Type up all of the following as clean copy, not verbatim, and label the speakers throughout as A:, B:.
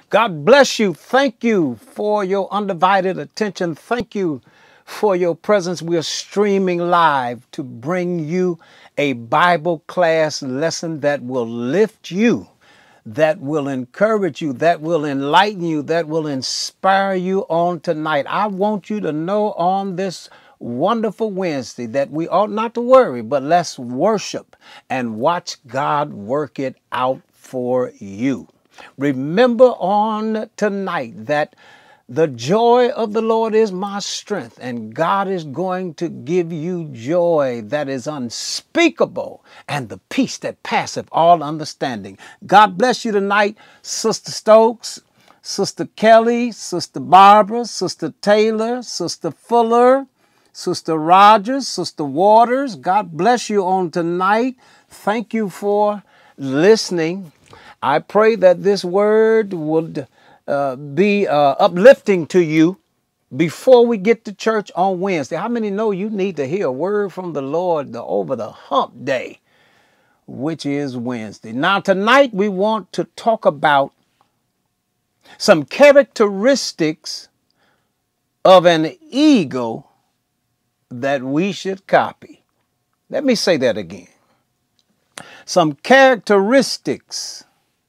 A: God bless you. Thank you for your undivided attention. Thank you for your presence. We are streaming live to bring you a Bible class lesson that will lift you, that will encourage you, that will enlighten you, that will inspire you on tonight. I want you to know on this wonderful Wednesday that we ought not to worry, but let's worship and watch God work it out for you. Remember on tonight that the joy of the Lord is my strength, and God is going to give you joy that is unspeakable and the peace that passeth all understanding. God bless you tonight, Sister Stokes, Sister Kelly, Sister Barbara, Sister Taylor, Sister Fuller, Sister Rogers, Sister Waters. God bless you on tonight. Thank you for listening. I pray that this word would be uplifting to you before we get to church on Wednesday. How many know you need to hear a word from the Lord over the hump day, which is Wednesday? Now, tonight we want to talk about some characteristics of an ego that we should copy. Let me say that again. Some characteristics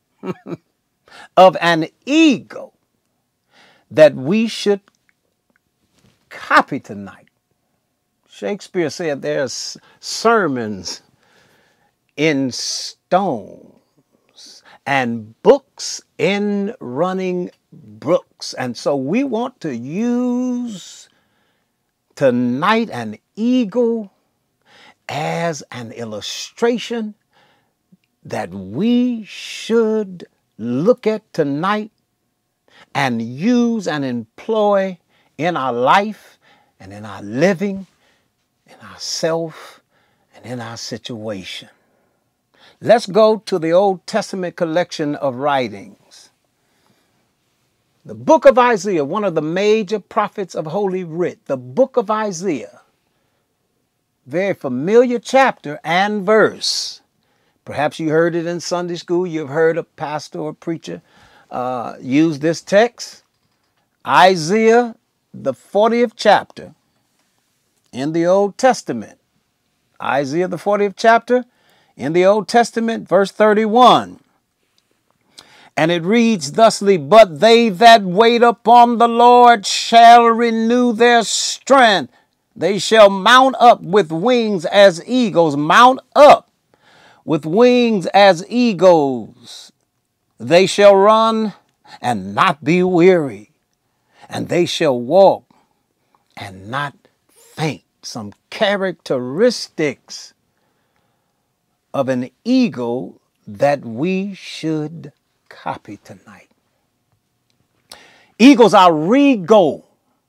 A: of an ego that we should copy tonight. Shakespeare said there's sermons in stones and books in running brooks. And so we want to use tonight an ego as an illustration that we should look at tonight and use and employ in our life and in our living, in ourself, and in our situation. Let's go to the Old Testament collection of writings. The book of Isaiah, one of the major prophets of Holy Writ, the book of Isaiah, very familiar chapter and verse. Perhaps you heard it in Sunday school. You've heard a pastor or preacher use this text. Isaiah, the 40th chapter in the Old Testament. Isaiah, the 40th chapter in the Old Testament, verse 31. And it reads thusly, "But they that wait upon the Lord shall renew their strength. They shall mount up with wings as eagles." Mount up with wings as eagles. They shall run and not be weary, and they shall walk and not faint. Some characteristics of an ego that we should copy tonight. Eagles are regal,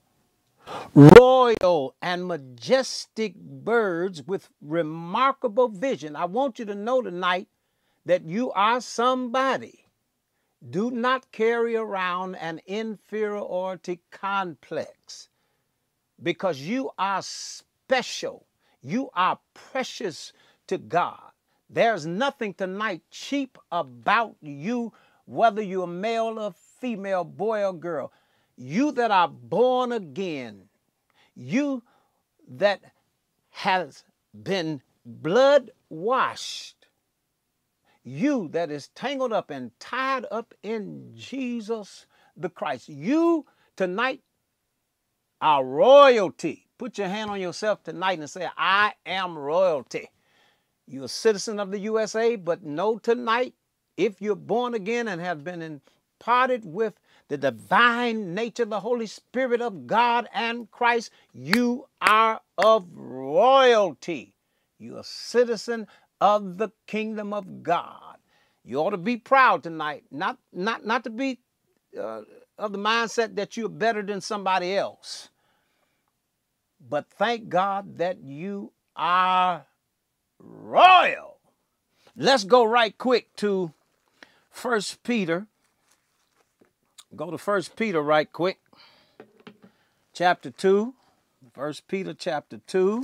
A: royal, and majestic birds with remarkable vision. I want you to know tonight that you are somebody. Do not carry around an inferiority complex, because you are special. You are precious to God. There's nothing tonight cheap about you, whether you're male or female, boy or girl. You that are born again, you that has been blood washed, you that is tangled up and tied up in Jesus the Christ. You tonight are royalty. Put your hand on yourself tonight and say, I am royalty. You're a citizen of the USA, but know tonight, if you're born again and have been imparted with the divine nature, the Holy Spirit of God and Christ, you are of royalty. You're a citizen of the kingdom of God. You ought to be proud tonight, not to be of the mindset that you're better than somebody else. But thank God that you are royal. Let's go right quick to 1 Peter. Go to 1 Peter right quick. Chapter 2. 1 Peter chapter 2.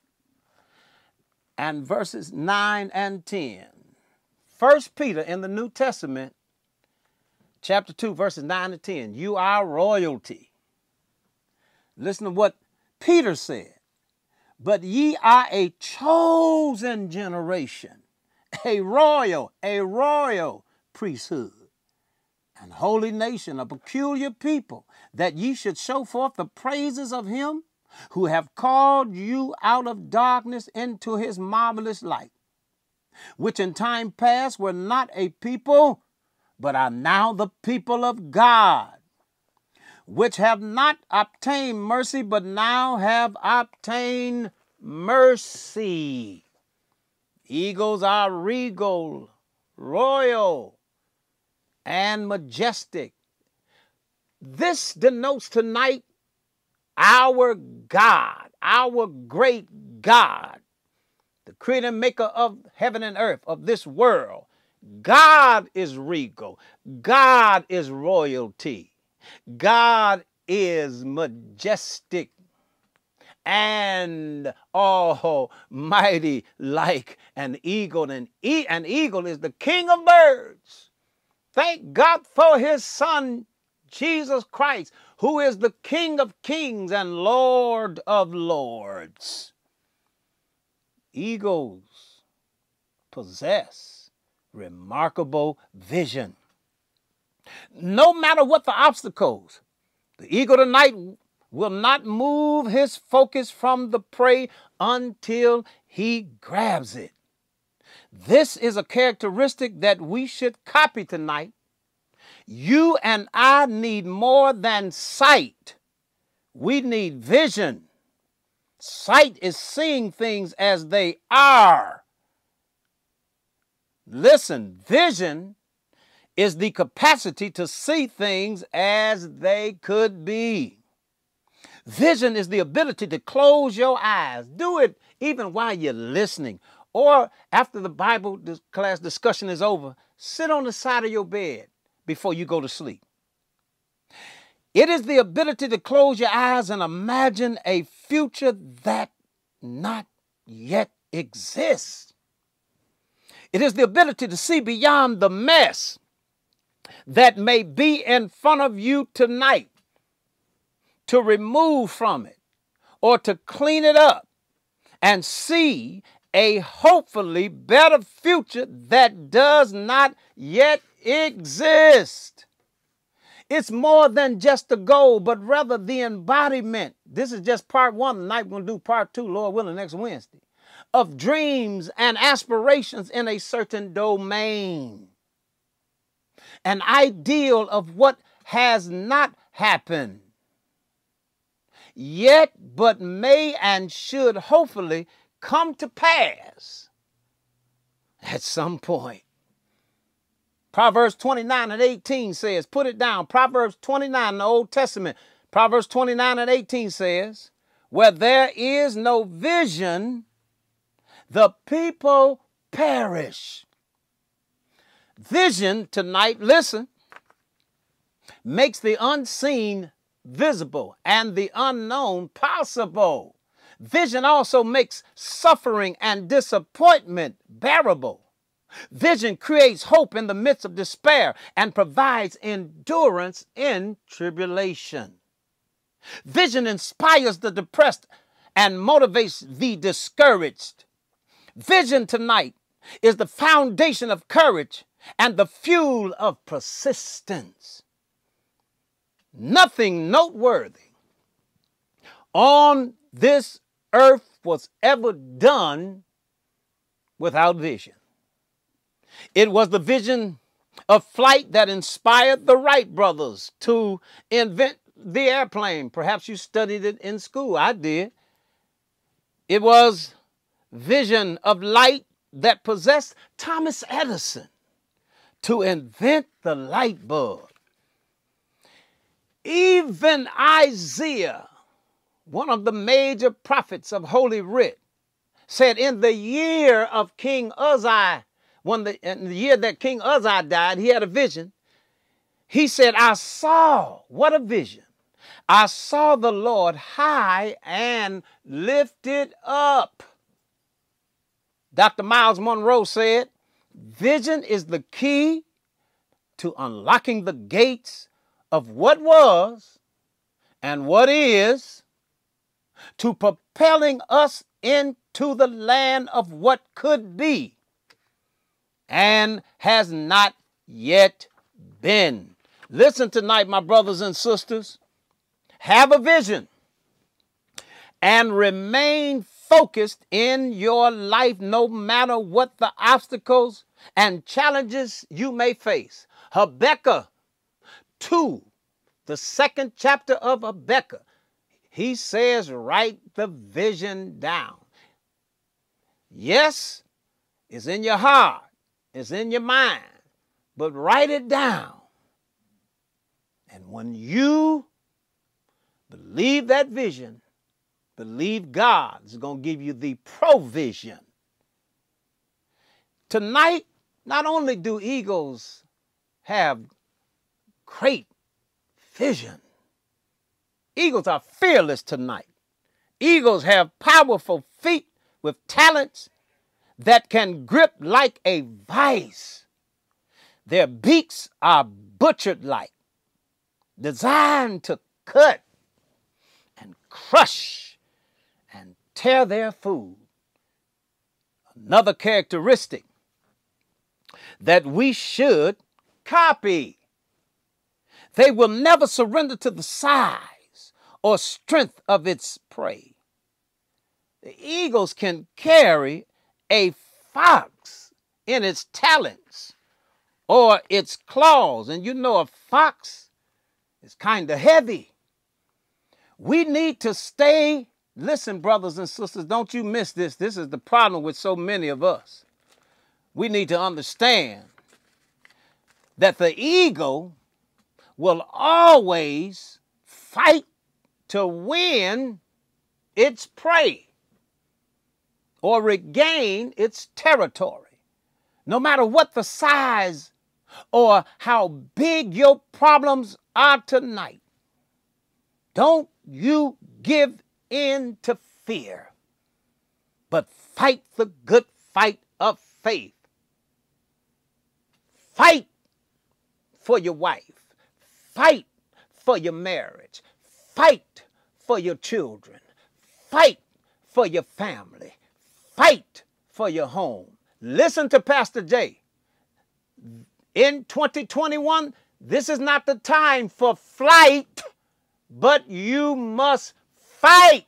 A: And verses 9 and 10. 1 Peter in the New Testament chapter 2, verses 9 to 10. You are royalty. Listen to what Peter said. But ye are a chosen generation, a royal priesthood, and holy nation, a peculiar people, that ye should show forth the praises of him who have called you out of darkness into his marvelous light, which in time past were not a people, but are now the people of God, which have not obtained mercy, but now have obtained mercy. Eagles are regal, royal, and majestic. This denotes tonight our God, our great God, the creator and maker of heaven and earth, of this world. God is regal. God is royalty. God is majestic and almighty like an eagle. And an eagle is the king of birds. Thank God for his son, Jesus Christ, who is the King of kings and Lord of lords. Eagles possess remarkable vision. No matter what the obstacles, the eagle tonight will not move his focus from the prey until he grabs it. This is a characteristic that we should copy tonight. You and I need more than sight. We need vision. Sight is seeing things as they are. Listen, vision is the capacity to see things as they could be. Vision is the ability to close your eyes. Do it even while you're listening. Or after the Bible class discussion is over, sit on the side of your bed before you go to sleep. It is the ability to close your eyes and imagine a future that not yet exists. It is the ability to see beyond the mess that may be in front of you tonight, to remove from it or to clean it up and see a hopefully better future that does not yet exist. It's more than just a goal, but rather the embodiment. This is just part one. Tonight we're going to do part two, Lord willing, next Wednesday, of dreams and aspirations in a certain domain. An ideal of what has not happened yet, but may and should hopefully come to pass at some point. Proverbs 29 and 18 says, put it down. Proverbs 29 in the Old Testament. Proverbs 29 and 18 says, where there is no vision, the people perish. Vision tonight, listen, makes the unseen visible and the unknown possible. Vision also makes suffering and disappointment bearable. Vision creates hope in the midst of despair and provides endurance in tribulation. Vision inspires the depressed and motivates the discouraged. Vision tonight is the foundation of courage and the fuel of persistence. Nothing noteworthy on this earth was ever done without vision. It was the vision of flight that inspired the Wright brothers to invent the airplane. Perhaps you studied it in school. I did. It was vision of light that possessed Thomas Edison to invent the light bulb. Even Isaiah, one of the major prophets of Holy Writ, said in the year of King Uzziah, in the year that King Uzziah died, he had a vision. He said, I saw, what a vision. I saw the Lord high and lifted up. Dr. Miles Monroe said, vision is the key to unlocking the gates of what was and what is, to propelling us into the land of what could be and has not yet been. Listen tonight, my brothers and sisters. Have a vision and remain focused in your life no matter what the obstacles and challenges you may face. Habakkuk 2, the second chapter of Habakkuk, he says, write the vision down. Yes, it's in your heart, it's in your mind, but write it down. And when you believe that vision, believe God is going to give you the provision. Tonight, not only do eagles have great vision, eagles are fearless tonight. Eagles have powerful feet with talents that can grip like a vice. Their beaks are butchered-like, designed to cut and crush and tear their food. Another characteristic that we should copy. They will never surrender to the size or strength of its prey. The eagles can carry a fox in its talons or its claws. And you know a fox is kind of heavy. We need to stay, listen, brothers and sisters, don't you miss this. This is the problem with so many of us. We need to understand that the eagle will always fight to win its prey or regain its territory, no matter what the size or how big your problems are tonight. Don't you give in to fear, but fight the good fight of faith. Fight for your wife. Fight for your marriage. Fight for your children. Fight for your family. Fight for your home. Listen to Pastor Jay. In 2021, this is not the time for flight, but you must fight.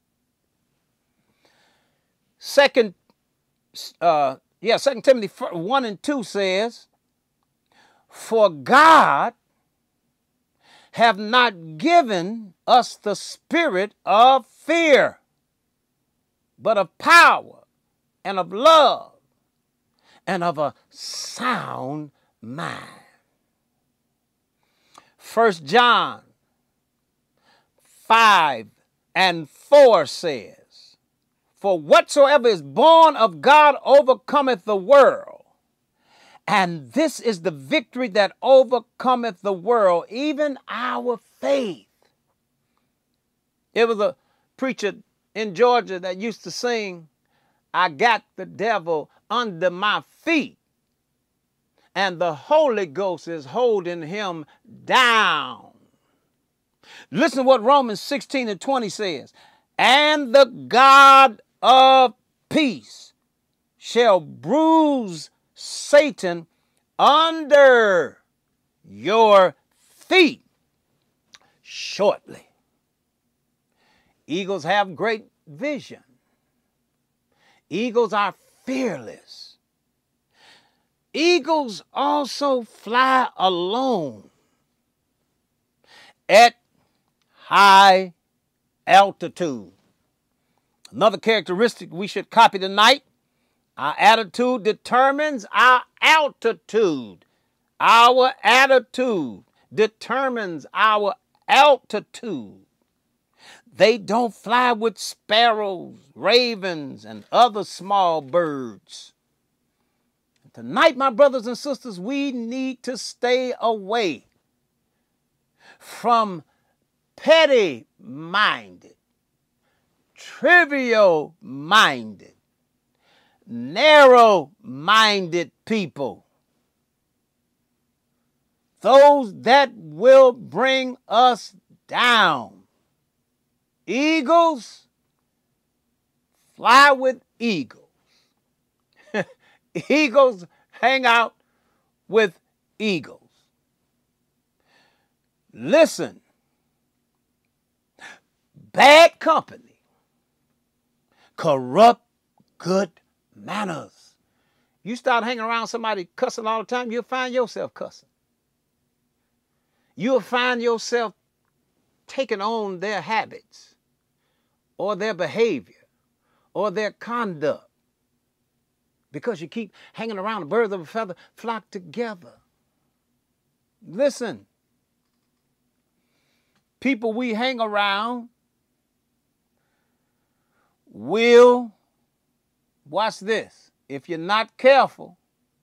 A: 2 Timothy 1 and 2 says, for God have not given us the spirit of fear, but of power and of love and of a sound mind. 1 John 5 and 4 says, for whatsoever is born of God overcometh the world. And this is the victory that overcometh the world, even our faith. It was a preacher in Georgia that used to sing, I got the devil under my feet, and the Holy Ghost is holding him down. Listen to what Romans 16 and 20 says. And the God of peace shall bruise Satan under your feet shortly. Eagles have great vision. Eagles are fearless. Eagles also fly alone at high altitude. Another characteristic we should copy tonight. Our attitude determines our altitude. Our attitude determines our altitude. They don't fly with sparrows, ravens, and other small birds. Tonight, my brothers and sisters, we need to stay away from petty-minded, trivial-minded, narrow-minded people. those that will bring us down. Eagles fly with eagles. Eagles hang out with eagles. Listen, bad company corrupt good manners. You start hanging around somebody cussing all the time, you'll find yourself cussing. You'll find yourself taking on their habits or their behavior or their conduct because you keep hanging around. The birds of a feather flock together. Listen, people we hang around will, watch this, if you're not careful,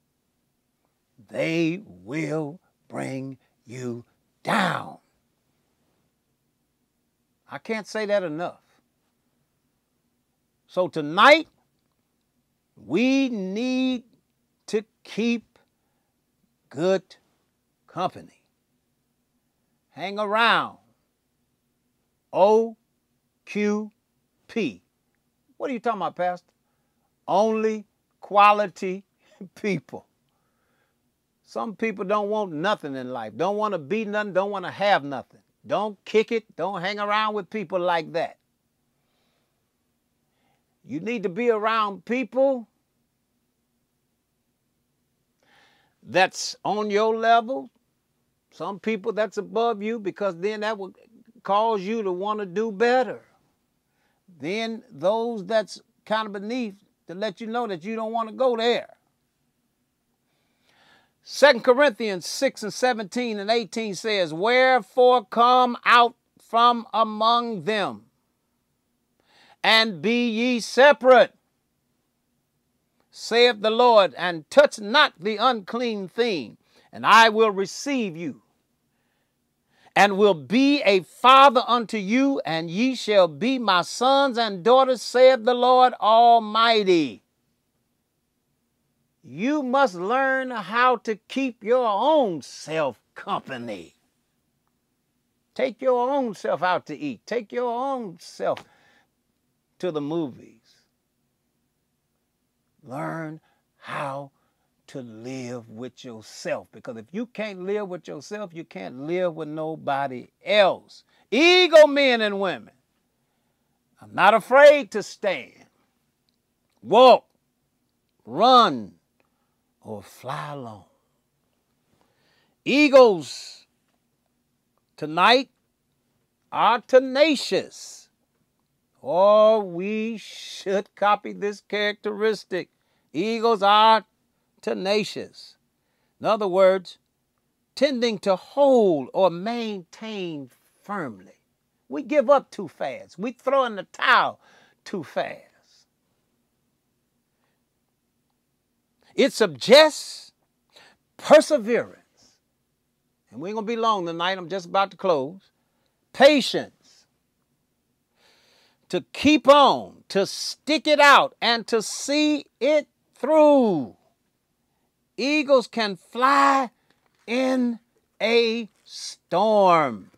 A: they will bring you down. I can't say that enough. So tonight, we need to keep good company. Hang around. OQP. What are you talking about, Pastor? Only quality people. Some people don't want nothing in life. Don't want to be nothing. Don't want to have nothing. Don't kick it. Don't hang around with people like that. You need to be around people that's on your level. Some people that's above you, because then that will cause you to want to do better. Then those that's kind of beneath, to let you know that you don't want to go there. 2 Corinthians 6:17-18 says, wherefore come out from among them, and be ye separate, saith the Lord, and touch not the unclean thing, and I will receive you, and will be a father unto you, and ye shall be my sons and daughters, saith the Lord Almighty. You must learn how to keep your own self company. Take your own self out to eat. Take your own self to the movies. Learn how to live with yourself. Because if you can't live with yourself, you can't live with nobody else. Ego men and women. I'm not afraid to stand, walk, run, or fly alone. Eagles tonight are tenacious. Or we should copy this characteristic. Eagles are tenacious. In other words, tending to hold or maintain firmly. We give up too fast. We throw in the towel too fast. It suggests perseverance. And we ain't going to be long tonight. I'm just about to close. Patience. To keep on, to stick it out, and to see it through. Eagles can fly in a storm.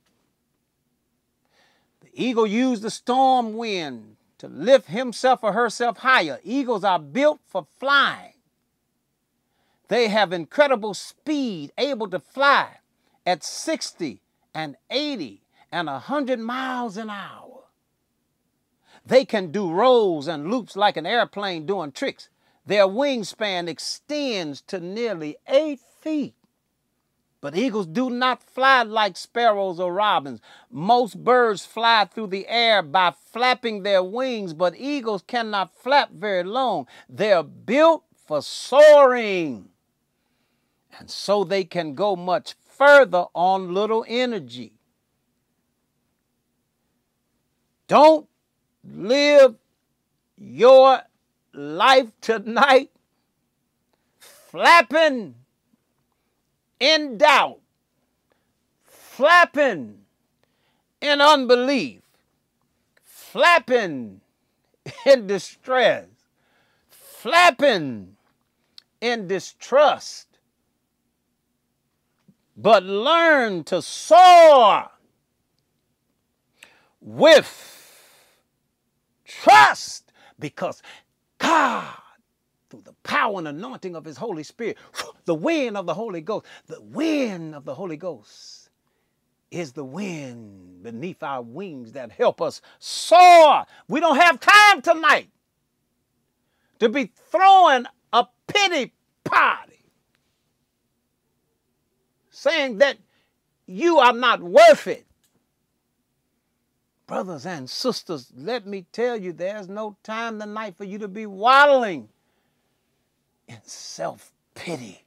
A: The eagle used the storm wind to lift himself or herself higher. Eagles are built for flying. They have incredible speed, able to fly at 60 and 80 and 100 miles an hour. They can do rolls and loops like an airplane doing tricks. Their wingspan extends to nearly 8 feet. But eagles do not fly like sparrows or robins. Most birds fly through the air by flapping their wings, but eagles cannot flap very long. They're built for soaring. And so they can go much further on little energy. Don't live your life tonight flapping in doubt, flapping in unbelief, flapping in distress, flapping in distrust. but learn to soar with trust, because God, through the power and anointing of his Holy Spirit, the wind of the Holy Ghost, the wind of the Holy Ghost is the wind beneath our wings that help us soar. We don't have time tonight to be throwing a pity party, saying that you are not worth it. Brothers and sisters, let me tell you, there's no time tonight for you to be waddling in self-pity.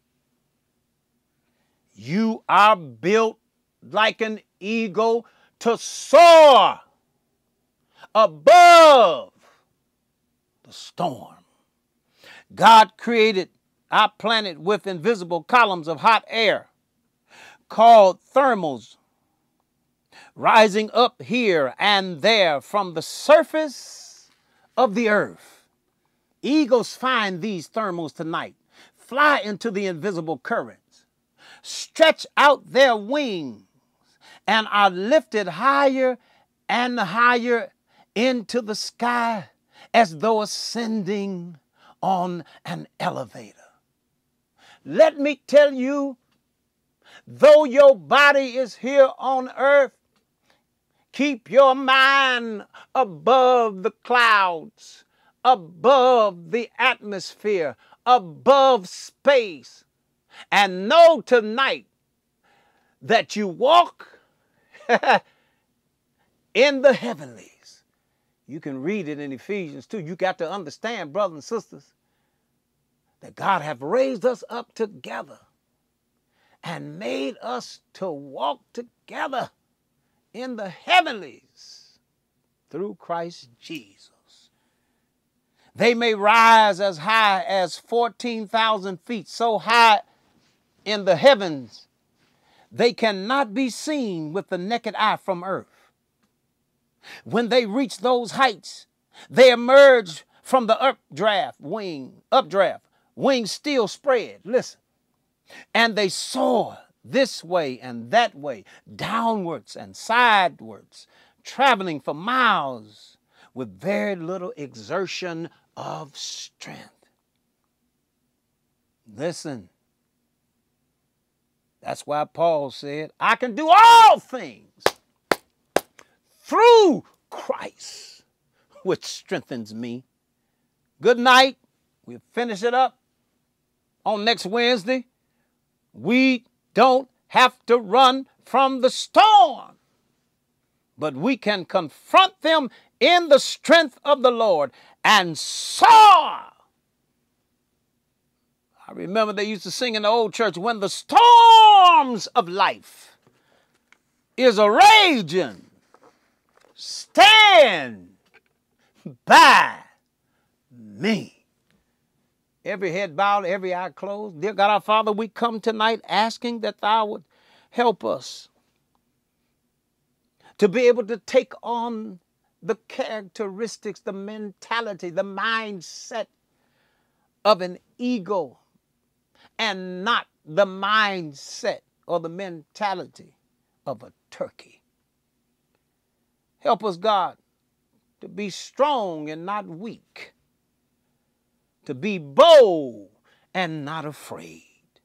A: You are built like an eagle to soar above the storm. God created our planet with invisible columns of hot air called thermals, rising up here and there from the surface of the earth. Eagles find these thermals tonight, fly into the invisible currents, stretch out their wings, and are lifted higher and higher into the sky as though ascending on an elevator. Let me tell you, though your body is here on earth, keep your mind above the clouds, above the atmosphere, above space, and know tonight that you walk in the heavenlies. You can read it in Ephesians 2. You got to understand, brothers and sisters, that God have raised us up together and made us to walk together in the heavenlies through Christ Jesus. They may rise as high as 14,000 feet, so high in the heavens, they cannot be seen with the naked eye from earth. When they reach those heights, they emerge from the updraft, wings still spread, listen, and they soar this way and that way, downwards and sidewards, traveling for miles with very little exertion of strength. Listen, that's why Paul said, I can do all things through Christ, which strengthens me. Good night. We'll finish it up on next Wednesday. We don't have to run from the storm, but we can confront them in the strength of the Lord and soar. I remember they used to sing in the old church, when the storms of life is a raging, stand by me. Every head bowed, every eye closed. Dear God, our Father, we come tonight asking that thou would help us to be able to take on the characteristics, the mentality, the mindset of an eagle, and not the mindset or the mentality of a turkey. Help us, God, to be strong and not weak, to be bold and not afraid.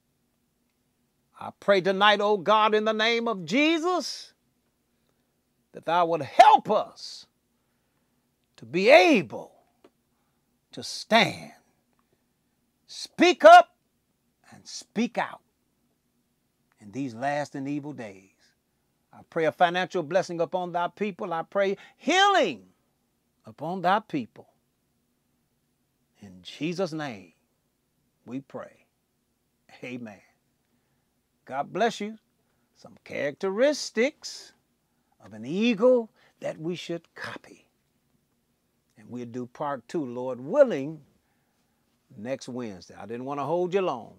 A: I pray tonight, oh God, in the name of Jesus, that thou would help us to be able to stand, speak up, and speak out in these last and evil days. I pray a financial blessing upon thy people. I pray healing upon thy people. In Jesus' name, we pray. Amen. God bless you. Some characteristics of an eagle that we should copy. And we'll do part 2, Lord willing, next Wednesday. I didn't want to hold you long.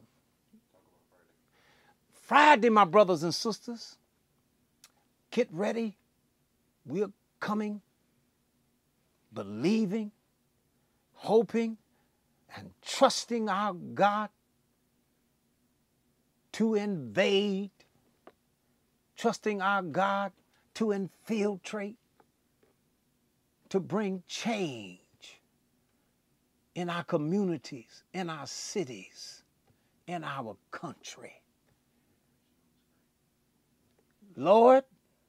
A: Friday, my brothers and sisters, get ready. We're coming, believing, hoping, and trusting our God to invade trusting our God to infiltrate, to bring change in our communities, in our cities, in our country. Lord,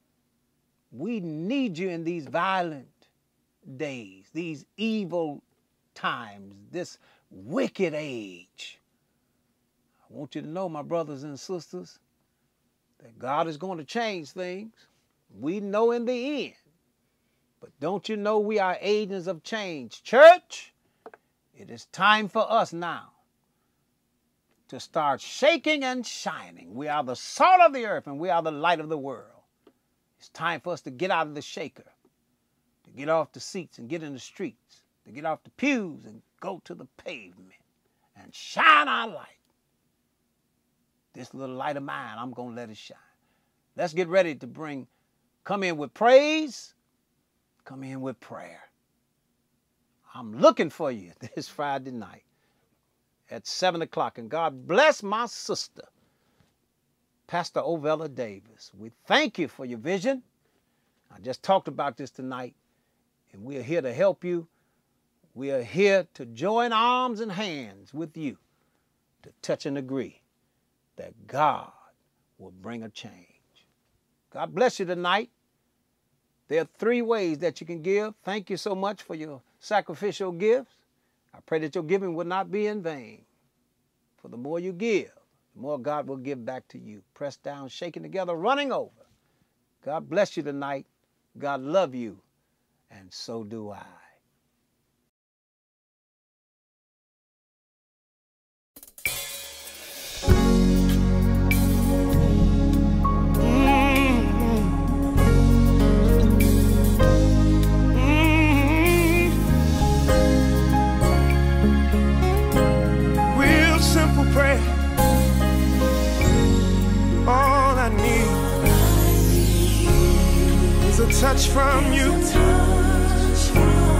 A: we need you in these violent days, these evil times, this wicked age. I want you to know, my brothers and sisters, that God is going to change things. We know in the end. But don't you know we are agents of change? Church, it is time for us now to start shaking and shining. We are the salt of the earth and we are the light of the world. It's time for us to get out of the shaker, to get off the seats and get in the streets, to get off the pews and go to the pavement and shine our light. This little light of mine, I'm going to let it shine. Let's get ready to come in with praise, come in with prayer. I'm looking for you this Friday night at 7 o'clock. And God bless my sister, Pastor Ovella Davis. We thank you for your vision. I just talked about this tonight, and we are here to help you. We are here to join arms and hands with you to touch and agree that God will bring a change. God bless you tonight. There are 3 ways that you can give. Thank you so much for your sacrificial gifts. I pray that your giving will not be in vain. For the more you give, the more God will give back to you. Pressed down, shaken together, running over. God bless you tonight. God love you, and so do I.
B: A touch from you.